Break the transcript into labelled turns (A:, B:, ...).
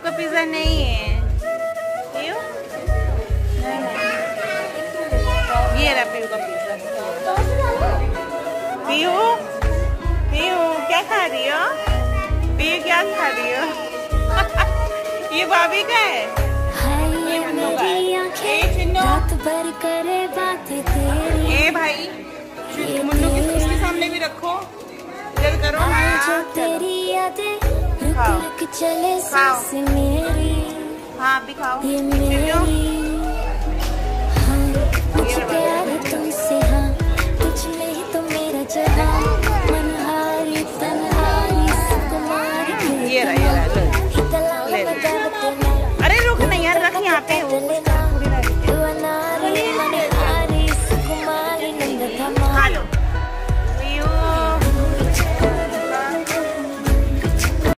A: का पिज्जा नहीं है। पीयू नहीं, ये रहा पीयू का पिज्जा। पीयू पीयू क्या खा रही हो? पीयू क्या खा रही हो? ये भाभी का है, ये मुन्नू का है। ए भाई मुन्नू की उसके सामने भी रखो, इधर करो ना। खाओ खाओ, हाँ भी खाओ।